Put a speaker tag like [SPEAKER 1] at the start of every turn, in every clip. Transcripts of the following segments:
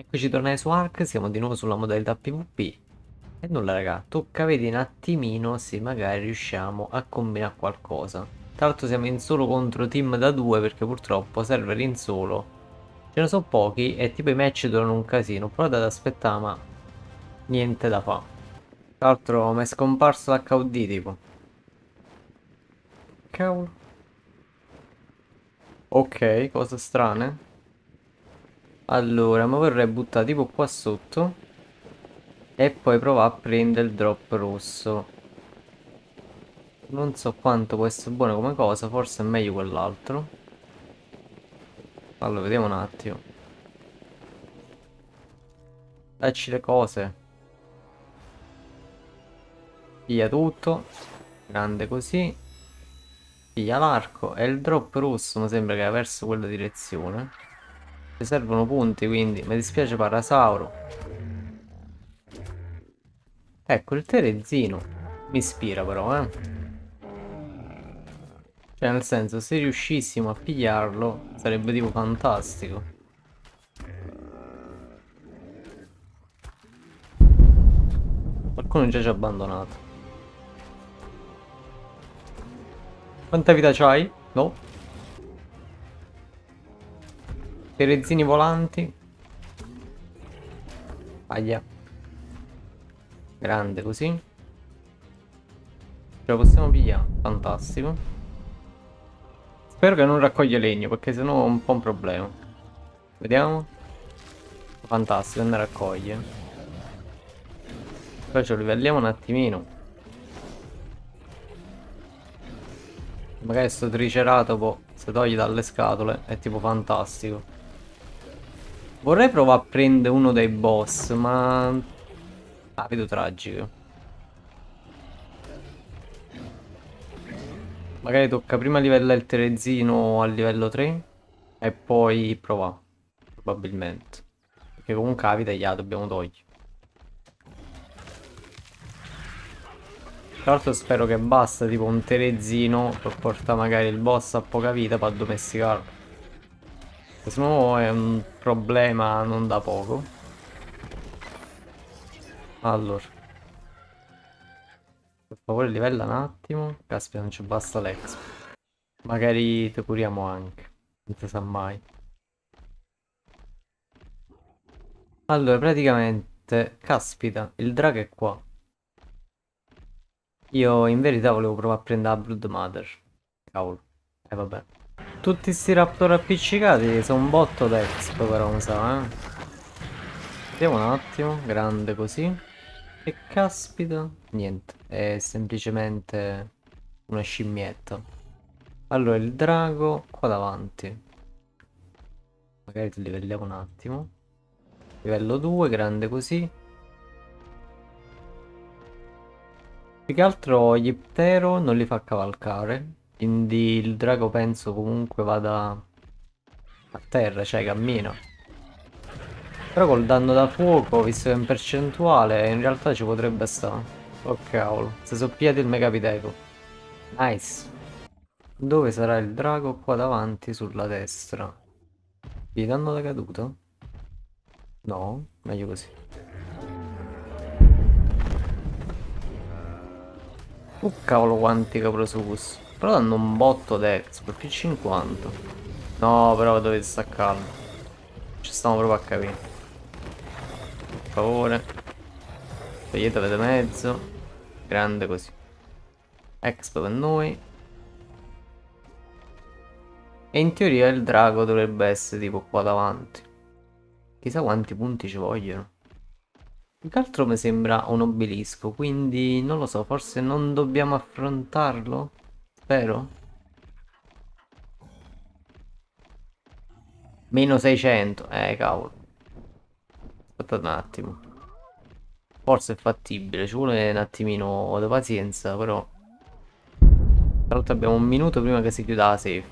[SPEAKER 1] Eccoci tornati su Ark, siamo di nuovo sulla modalità PvP. E nulla raga, tocca vedere un attimino se magari riusciamo a combinare qualcosa. Tra l'altro siamo in solo contro team da due perché purtroppo server in solo ce ne sono pochi e tipo i match durano un casino. Ho provato ad aspettare ma niente da fare. Tra l'altro mi è scomparso l'HUD tipo. Cavolo. Ok, cose strane. Allora, ma vorrei buttare tipo qua sotto e poi provare a prendere il drop rosso. Non so quanto può essere buono come cosa, forse è meglio quell'altro. Allora, vediamo un attimo. Dacci le cose. Piglia tutto. Grande così. Piglia l'arco. E il drop rosso mi sembra che ha verso quella direzione. Ci servono punti, quindi mi dispiace Parasauro. Ecco, il terezzino. Mi ispira però, eh. Cioè, nel senso, se riuscissimo a pigliarlo, sarebbe tipo fantastico. Qualcuno già ci ha abbandonato. Quanta vita c'hai? No? Terezzini volanti. Aia. Grande così. Ce la possiamo pigliare. Fantastico. Spero che non raccoglie legno perché sennò è un po' un problema. Vediamo. Fantastico, ne raccoglie. Poi ce lo livelliamo un attimino. Magari sto triceratopo si toglie dalle scatole. È tipo fantastico. Vorrei provare a prendere uno dei boss, ma... Ah, vedo tragico. Magari tocca prima livellare il terezzino a livello 3 e poi provare. Probabilmente. Perché comunque la vita gliela dobbiamo togliere. Tra l'altro spero che basta tipo un terezzino per portare magari il boss a poca vita per addomesticarlo. Se no è un problema non da poco. Allora, per favore livella un attimo. Caspita, non ci basta l'exp. Magari te curiamo anche. Non si sa mai. Allora, praticamente, caspita, il drago è qua. Io in verità volevo provare a prendere la Blood Mother. Cavolo. E vabbè. Tutti sti raptor appiccicati sono un botto d'exp però mi sa, eh. Vediamo un attimo, grande così. E caspita. Niente, è semplicemente una scimmietta. Allora, il drago qua davanti. Magari ti livelliamo un attimo. Livello 2, grande così. Più che altro gli Ptero non li fa cavalcare. Quindi il drago penso comunque vada a terra, cioè cammina. Però col danno da fuoco, visto che è in percentuale, in realtà ci potrebbe stare. Oh cavolo, si sono piedi il Megapiteco. Nice. Dove sarà il drago? Qua davanti, sulla destra. Gli danno da caduta? No, meglio così. Cavolo quanti Caprosus. Però danno un botto d'exp, più 50. No, però dovete stare calmi. Ci stiamo proprio a capire. Per favore. Togliete avete mezzo. Grande così. Exp per noi. E in teoria il drago dovrebbe essere tipo qua davanti. Chissà quanti punti ci vogliono. Più che altro mi sembra un obelisco, quindi non lo so, forse non dobbiamo affrontarlo? Spero. Meno 600, cavolo. Aspettate un attimo. Forse è fattibile, ci vuole un attimino di pazienza, però... Tra l'altro abbiamo un minuto prima che si chiuda la safe.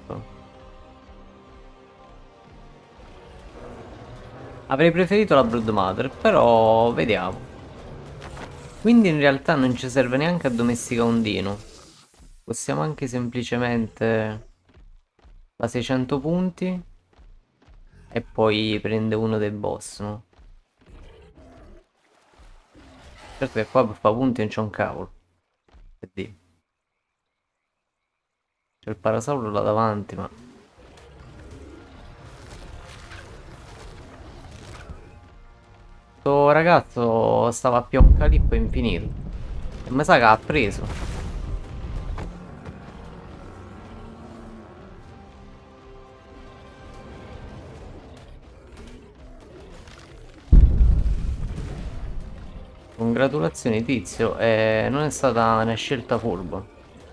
[SPEAKER 1] Avrei preferito la Blood Mother, però vediamo. Quindi in realtà non ci serve neanche addomesticare un dino. Possiamo anche semplicemente... Da 600 punti e poi prende uno dei boss, no? Certo che qua per fare punti non c'è un cavolo. Che dire. C'è il parasauro là davanti, ma... Sto ragazzo stava a più un calippo infinito. E mi sa che ha preso. Congratulazioni tizio, non è stata una scelta furba.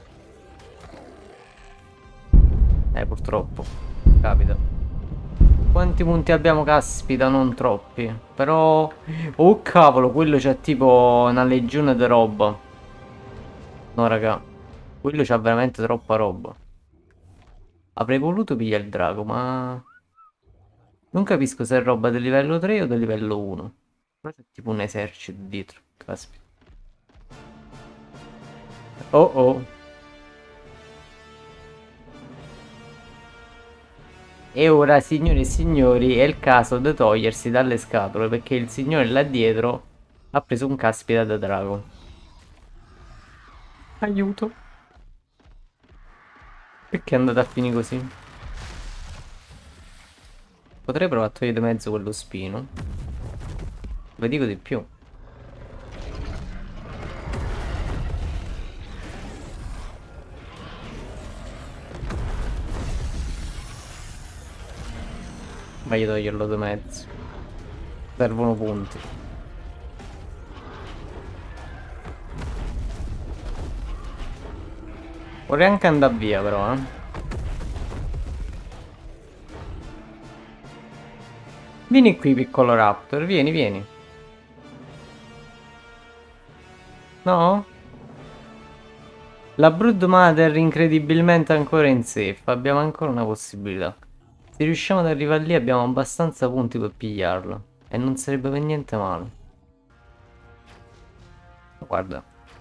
[SPEAKER 1] Purtroppo. Capita. Quanti punti abbiamo? Caspita, non troppi. Però... Oh cavolo, quello c'è tipo una legione di roba. No, raga. Quello c'ha veramente troppa roba. Avrei voluto pigliare il drago, ma... Non capisco se è roba del livello 3 o del livello 1. Però c'è tipo un esercito dietro. Caspita. Oh oh. E ora, signori e signori, è il caso di togliersi dalle scatole perché il signore là dietro ha preso un caspita da drago. Aiuto. Perché è andata a finire così? Potrei provare a togliere di mezzo quello spino. Vi dico di più. Meglio toglierlo di mezzo. Servono punti. Vorrei anche andare via però, eh. Vieni qui, piccolo raptor. Vieni, vieni. No? La Broodmother incredibilmente ancora in safe. Abbiamo ancora una possibilità. Se riusciamo ad arrivare lì abbiamo abbastanza punti per pigliarla. E non sarebbe per niente male. Guarda.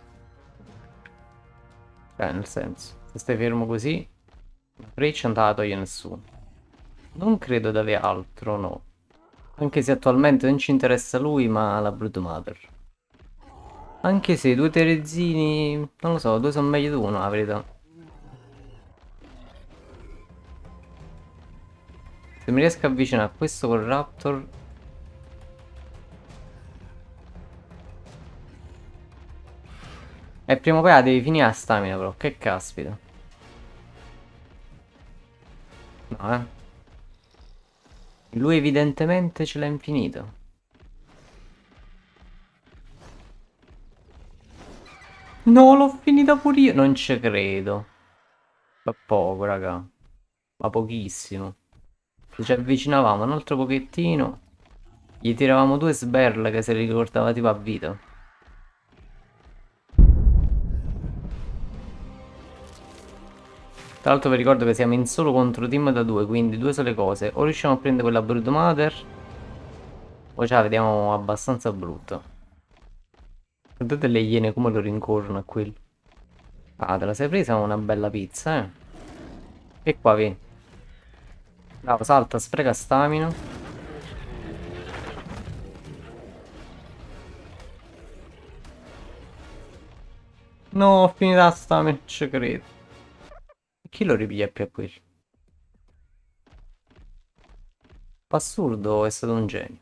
[SPEAKER 1] Cioè, nel senso, se stai fermo così, Rich non te la toglie nessuno. Non credo di avere altro, no. Anche se attualmente non ci interessa lui, ma la Broodmother. Anche se i due terezzini, non lo so, due sono meglio di uno, la verità. Se mi riesco a avvicinare a questo col Raptor... E prima o poi la devi finire la stamina però, che caspita. No, eh. Lui evidentemente ce l'ha infinita. No, l'ho finita pure io. Non ci credo. Ma poco, raga. Ma pochissimo. Se ci avvicinavamo un altro pochettino, gli tiravamo due sberle che se li ricordava tipo a vita. Tra l'altro vi ricordo che siamo in solo contro team da due, quindi due sole cose. O riusciamo a prendere quella Broodmother, o ce la vediamo abbastanza brutta. Guardate le iene come lo rincorrono a quello. Ah, te la sei presa una bella pizza, eh. E qua, vedi. Bravo, salta, spreca stamina. No, ho finito la stamina, non ci credo. E chi lo ripiglia più a quello? Assurdo, è stato un genio.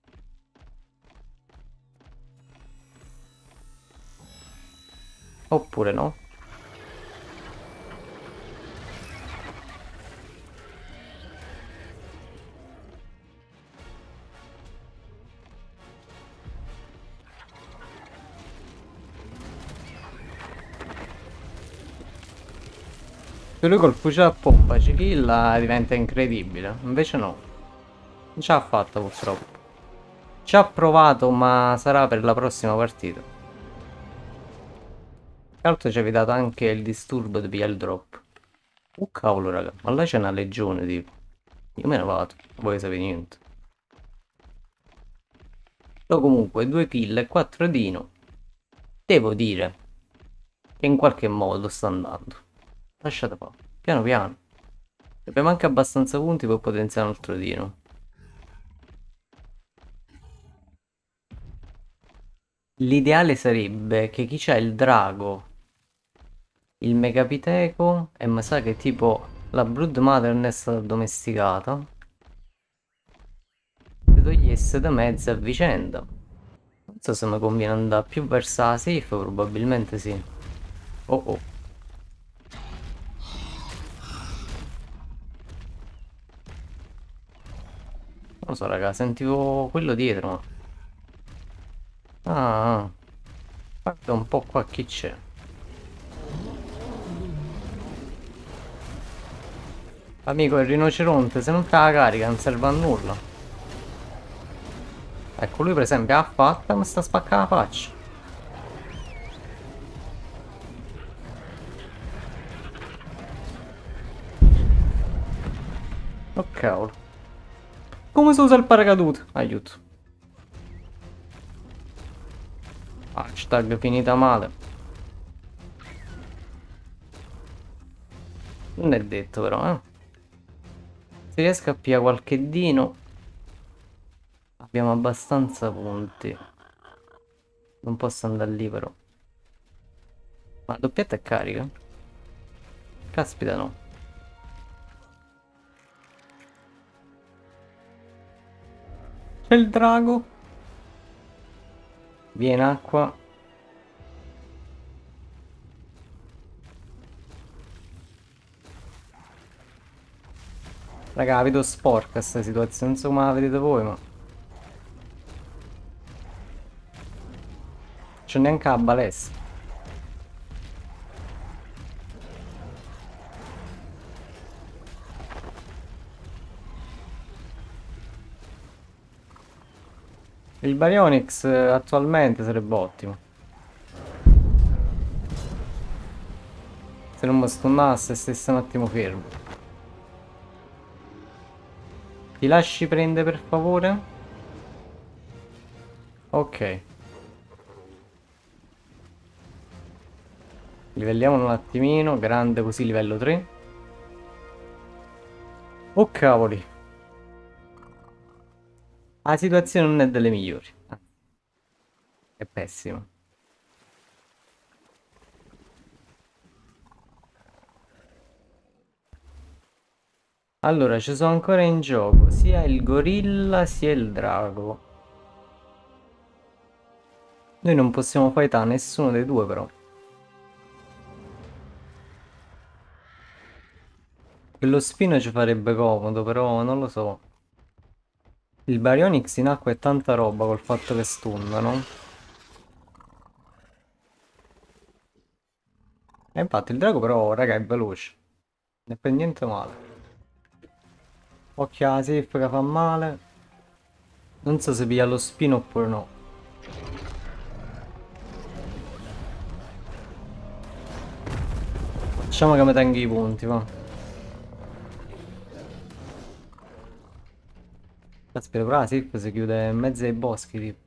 [SPEAKER 1] Oppure no? Se lui col fucile a pompa ci killa diventa incredibile. Invece no. Non ce l'ha fatta purtroppo. Ci ha provato ma sarà per la prossima partita. Tra l'altro ci avevi dato anche il disturbo di PL drop. Oh cavolo raga, ma là c'è una legione tipo. Io me ne vado, non voglio sapere niente. Però comunque 2 kill e 4 dino. Devo dire che in qualche modo sta andando. Lasciate fare. Piano piano. Abbiamo anche abbastanza punti per potenziare un altro dino. L'ideale sarebbe che chi c'ha il drago, il megapiteco e mi sa che tipo la Brood Mother non è stata addomesticata, si togliesse da mezzo a vicenda. Non so se mi conviene andare più verso la safe, probabilmente sì. Oh oh. Non lo so raga, sentivo quello dietro ma... Ah, guarda un po' qua chi c'è. Amico, il rinoceronte, se non te la carica non serve a nulla. Ecco, lui per esempio ha fatta, ma sta spaccando la faccia. Oh cavolo. Come si usa il paracadute? Aiuto. Hashtag finita male. Non è detto però, eh. Se riesco a pigliare qualche dino, abbiamo abbastanza punti. Non posso andare lì però. Ma doppietta è carica? Caspita no. C'è il drago. Viene acqua. Raga, la vedo sporca sta situazione, non so come la vedete voi, ma... C'è neanche la balestra. Il Baryonyx attualmente sarebbe ottimo. Se non mi stunnasse e stesse un attimo fermo. Ti lasci prendere per favore? Ok. Livelliamolo un attimino. Grande così, livello 3. Oh cavoli. La situazione non è delle migliori. È pessima. Allora, ci sono ancora in gioco sia il gorilla sia il drago. Noi non possiamo fightare nessuno dei due però. Quello spino ci farebbe comodo, però non lo so. Il Baryonyx in acqua è tanta roba col fatto che stunnano. E infatti il drago però, raga, è veloce. Non è per niente male. Occhio alla safe che fa male. Non so se piglia lo spino oppure no. Facciamo che mi tenga i punti, va. Aspetta, però la safe si chiude in mezzo ai boschi, tipo.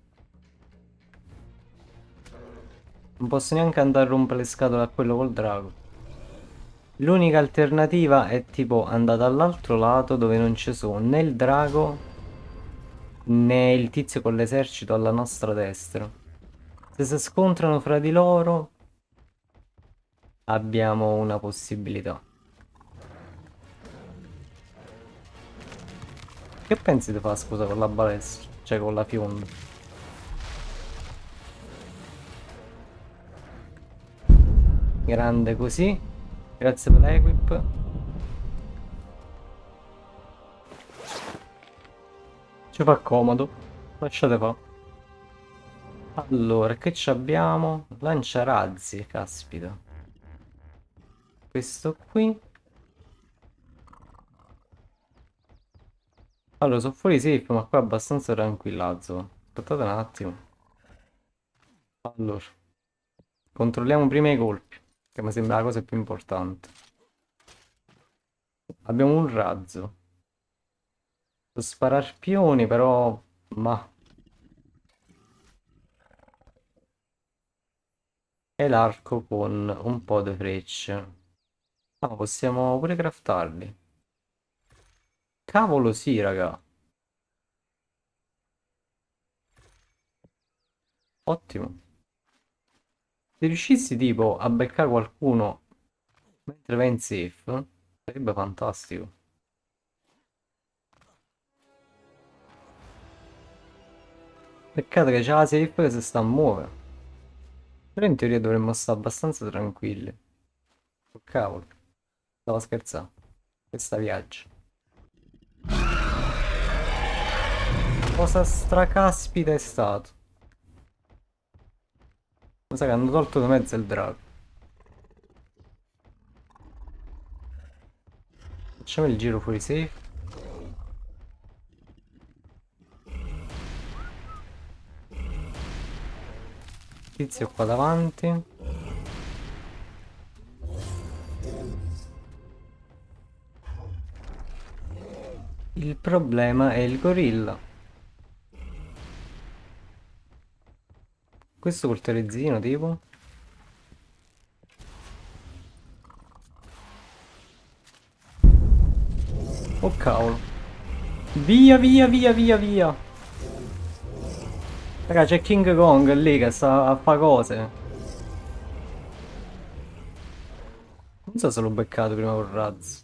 [SPEAKER 1] Non posso neanche andare a rompere le scatole a quello col drago. L'unica alternativa è tipo andare dall'altro lato dove non ci sono né il drago né il tizio con l'esercito alla nostra destra. Se si scontrano fra di loro abbiamo una possibilità. Che pensi di fare, scusa, con la balestra? Cioè con la fionda? Grande così. Grazie per l'equip. Ci fa comodo. Lasciate fa. Allora, che ci abbiamo? Lanciarazzi, caspita. Questo qui. Allora, sono fuori safe, ma qua è abbastanza tranquillazzo. Aspettate un attimo. Allora, controlliamo prima i colpi, che mi sembra la cosa più importante. Abbiamo un razzo. Posso sparare arpioni, però... Ma... E l'arco con un po' di frecce. Ah, possiamo pure craftarli. Cavolo sì, raga. Ottimo. Se riuscissi tipo a beccare qualcuno mentre va in safe, sarebbe fantastico. Peccato che c'è la safe che si sta a muovere. Però in teoria dovremmo stare abbastanza tranquilli. Oh, cavolo, stavo scherzando. Questa viaggio. Cosa stracaspita è stato? Mi sa che hanno tolto da mezzo il drago. Facciamo il giro fuori safe. Tizio qua davanti. Il problema è il gorilla. Questo col terezzino tipo. Oh cavolo. Via via via via via. Raga, c'è King Kong lì che sta a fa cose. Non so se l'ho beccato prima col razzo.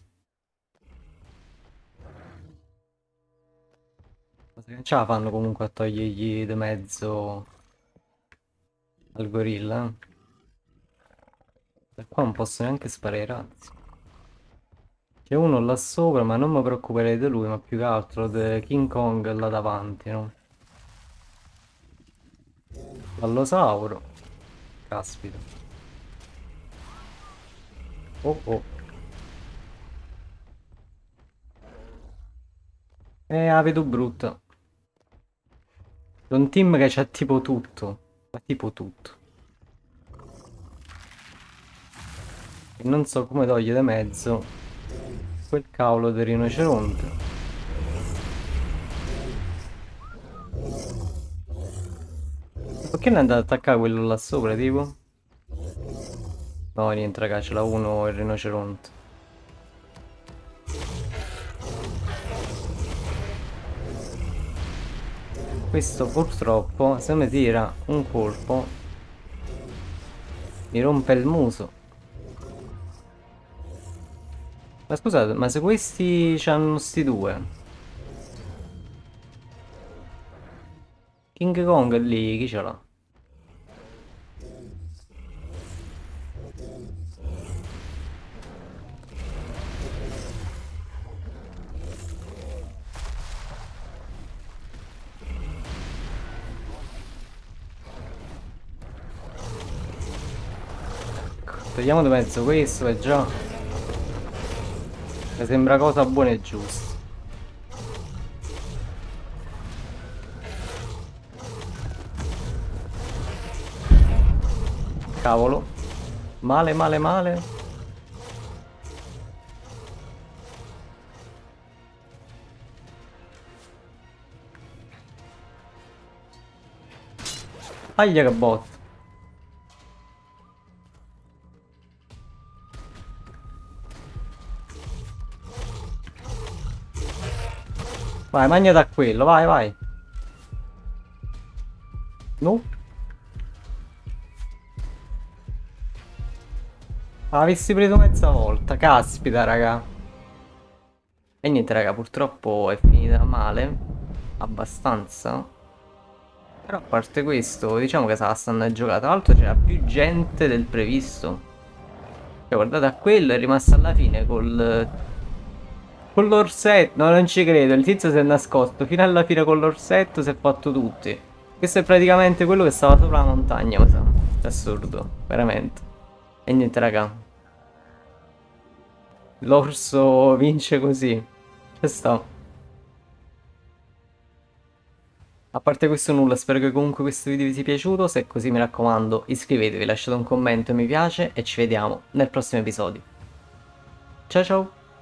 [SPEAKER 1] Ma se non ce la fanno comunque a togliergli di mezzo al gorilla. Da qua non posso neanche sparare i razzi. C'è uno là sopra, ma non mi preoccuperei di lui, ma più che altro di King Kong là davanti, no? Allosauro. Caspita. Oh oh. La vedo brutta. È un team che c'ha tipo tutto. Ma tipo tutto. E non so come togliere da mezzo quel cavolo di rinoceronte. Perché non è andato ad attaccare quello là sopra, tipo? No, niente, raga, ce l'ha uno il rinoceronte. Questo purtroppo, se mi tira un colpo, mi rompe il muso. Ma scusate, ma se questi c'hanno sti due? King Kong lì, chi ce l'ha? Togliamo di mezzo questo e già mi sembra cosa buona e giusta. Cavolo. Male, male, male. Aia che botta. Vai, mangia da quello, vai, vai. No. Avessi preso mezza volta, caspita, raga. E niente, raga, purtroppo è finita male. Abbastanza. Però a parte questo, diciamo che se la stanno a giocare. Tra l'altro c'era più gente del previsto. Cioè, guardate a quello, è rimasto alla fine con l'orsetto. No, non ci credo, il tizio si è nascosto. Fino alla fine con l'orsetto si è fatto tutti. Questo è praticamente quello che stava sopra la montagna, mi sa. È assurdo, veramente. E niente, raga. L'orso vince così. Ci sta. A parte questo nulla, spero che comunque questo video vi sia piaciuto. Se è così mi raccomando iscrivetevi, lasciate un commento e mi piace e ci vediamo nel prossimo episodio. Ciao ciao!